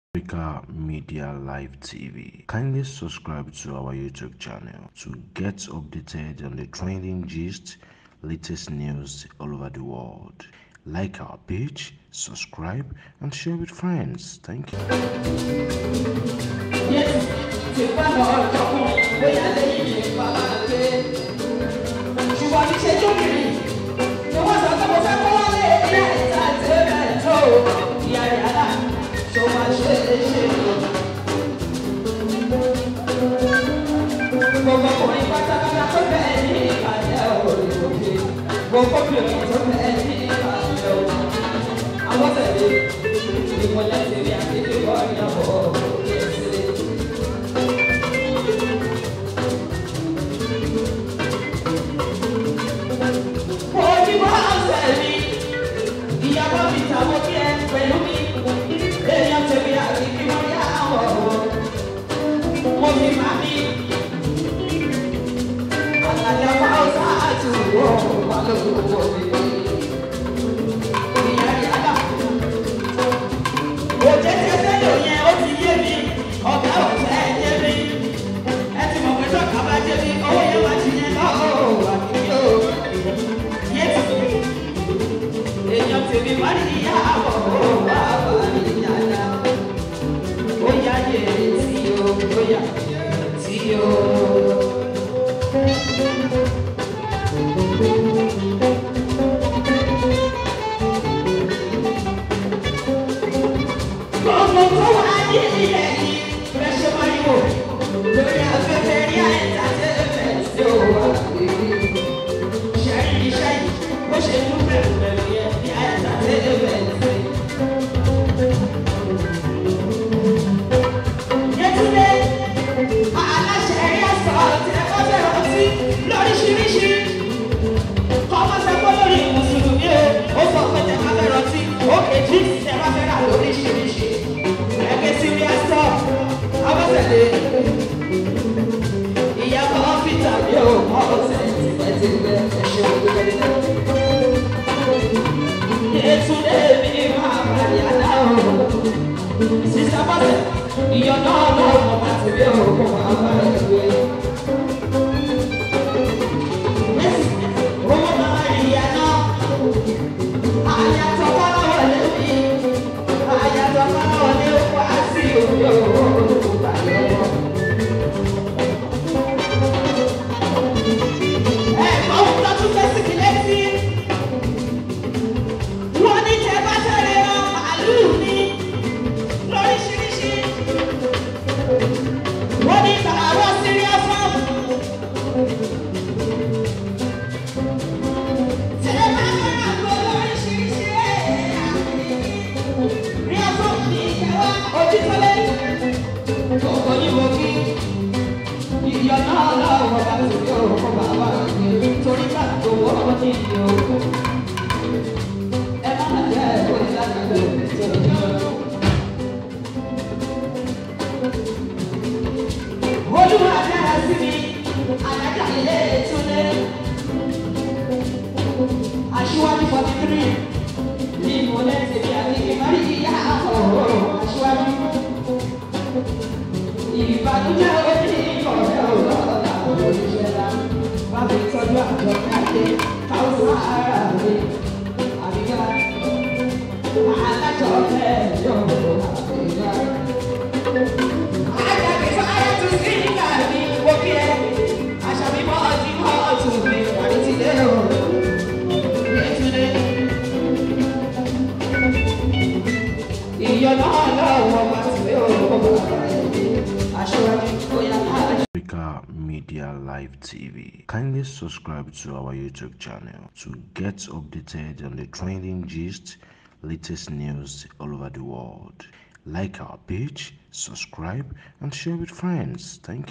Africa Media Live TV. Kindly subscribe to our YouTube channel to get updated on the trending gist, latest news all over the world. Like our page, subscribe, and share with friends. Thank you. Africa Media Live TV. Kindly subscribe to our YouTube channel to get updated on the trending gist, latest news all over the world. Like our page, subscribe, and share with friends. Thank you.